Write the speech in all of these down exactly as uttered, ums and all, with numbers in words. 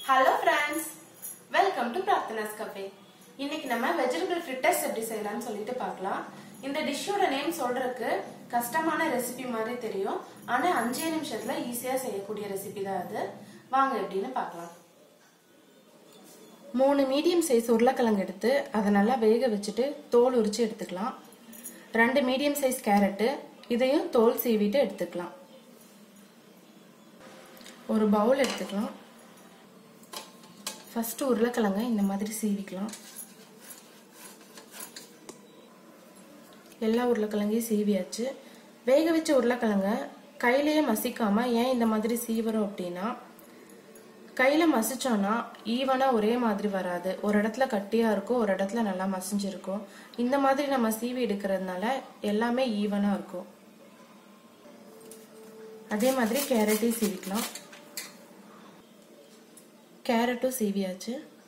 Hello friends, welcome to Prarthana's Cafe. இன்னைக்கு நம்ம vegetable fritters எப்படி செய்யலாம்னு சொல்லிட்டு பார்க்கலாம். இந்த டிஷ்ஷோட நேம் சொல்றதுக்கு கஷ்டமான ரெசிபி மாதிரி தெரியும். ஆனா அஞ்சே நிமிஷத்துல ஈஸியா செய்யக்கூடிய ரெசிபி தான் அது. வாங்க எப்படின்னு பார்க்கலாம். மூணு மீடியம் சைஸ் உருளைக்கிழங்கு எடுத்து அதை நல்லா வேக வச்சுட்டு தோல் உரிச்சு எடுத்துக்கலாம். ரெண்டு மீடியம் சைஸ் கேரட் இதையும் தோல் சீவிட்டு எடுத்துக்கலாம். ஒரு பவுல் எடுத்துக்கலாம். ஃபர்ஸ்ட் உருளைக்கிழங்க இந்த மாதிரி சீவிக்கலாம். எல்லா உருளைக்கிழங்கையும் சீவியாச்சு. வேக வச்ச உருளைக்கிழங்க கையிலேயே மசிக்காம ஏன் இந்த மாதிரி சீவரும் அப்படின்னா, கையில மசிச்சோம்னா ஈவனா ஒரே மாதிரி வராது. ஒரு இடத்துல கட்டியா இருக்கும், ஒரு இடத்துல நல்லா மசிஞ்சிருக்கும். இந்த மாதிரி நம்ம சீவி எடுக்கிறதுனால எல்லாமே ஈவனா இருக்கும். அதே மாதிரி கேரட்டையும் சீவிக்கலாம். கேரட்டும் சீவியாச்சு.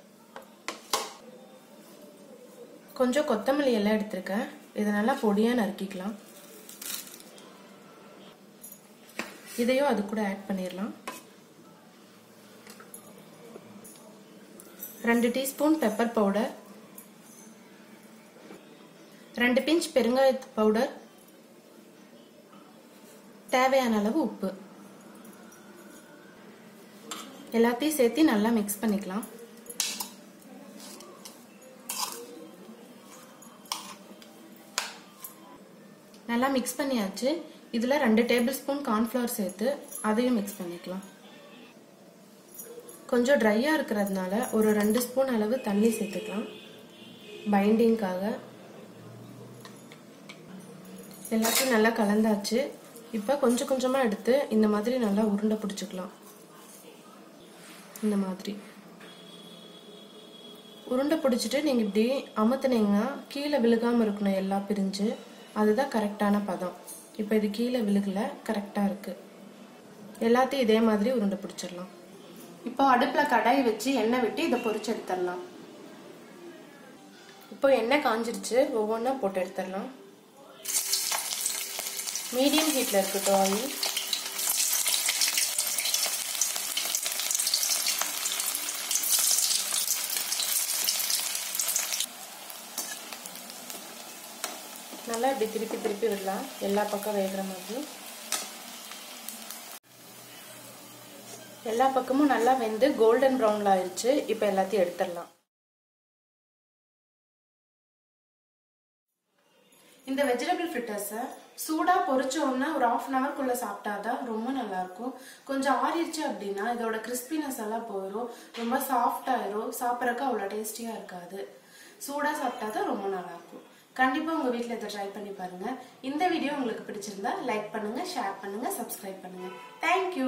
கொஞ்சம் கொத்தமல்லி எல்லாம் எடுத்திருக்கேன். இதை நல்லா பொடியா நறுக்கிக்கலாம். இதையும் அது கூட ஆட் பண்ணிடலாம். ரெண்டு டீஸ்பூன் பெப்பர் பவுடர், ரெண்டு பிஞ்ச் பெருங்காய பவுடர், தேவையான அளவு உப்பு எல்லாத்தையும் சேர்த்து நல்லா மிக்ஸ் பண்ணிக்கலாம். நல்லா மிக்ஸ் பண்ணியாச்சு. இதுல ரெண்டு டேபிள் ஸ்பூன் கார்ன்ஃபிளவர் சேர்த்து அதையும் மிக்ஸ் பண்ணிக்கலாம். கொஞ்சம் ட்ரையா இருக்கிறதுனால ஒரு ரெண்டு ஸ்பூன் அளவு தண்ணி சேர்த்துக்கலாம் பைண்டிங்காக. எல்லாத்தையும் நல்லா கலந்தாச்சு. இப்ப கொஞ்சம் கொஞ்சமா எடுத்து இந்த மாதிரி நல்லா உருண்டை பிடிச்சுக்கலாம். இந்த மாதிரி உருண்டை பிடிச்சிட்டு நீங்க இப்படி அமுத்துனீங்கன்னா கீழே விழுகாம இருக்கணும். எல்லாம் பிரிஞ்சு அதுதான் கரெக்டான பதம். இப்ப இது கீழே விழுகல, கரெக்டா இருக்கு. எல்லாத்தையும் இதே மாதிரி உருண்டை பிடிச்சிடலாம். இப்போ அடுப்புல கடாய் வச்சு எண்ணெய் விட்டு இதை பொரிச்சு எடுத்துடலாம். இப்போ எண்ணெய் காஞ்சிருச்சு. ஒவ்வொன்றா போட்டு எடுத்துடலாம். மீடியம் ஹீட்ல இருக்கட்டும் ஆயில். நல்லா இப்படி திருப்பி திருப்பி விடலாம், எல்லா பக்கம் வேகிற மாதிரி. எல்லா பக்கமும் நல்லா வெந்து கோல்டன் ப்ரௌன்ல ஆயிடுச்சு. இப்ப எல்லாத்தையும் எடுத்துடலாம். இந்த வெஜிடபிள் ஃப்ரிட்டர்ஸை சூடா பொரிச்ச உடனே ஒரு ஹாஃப் அன் ஹவர்க்குள்ள சாப்பிட்டாதான் ரொம்ப நல்லா இருக்கும். கொஞ்சம் ஆறிடுச்சு அப்படின்னா இதோட கிறிஸ்பினஸ் எல்லாம் போயிடும், ரொம்ப சாஃப்ட் ஆயிரும். சாப்பிட்றதுக்கு அவ்வளோ டேஸ்டியா இருக்காது. சூடா சாப்பிட்டாதான் ரொம்ப நல்லா இருக்கும். கண்டிப்பா உங்க வீட்ல இதை ட்ரை பண்ணி பாருங்க. இந்த வீடியோ உங்களுக்கு பிடிச்சிருந்தா லைக் பண்ணுங்க, ஷேர் பண்ணுங்க, சப்ஸ்கிரைப் பண்ணுங்க. தேங்க்யூ.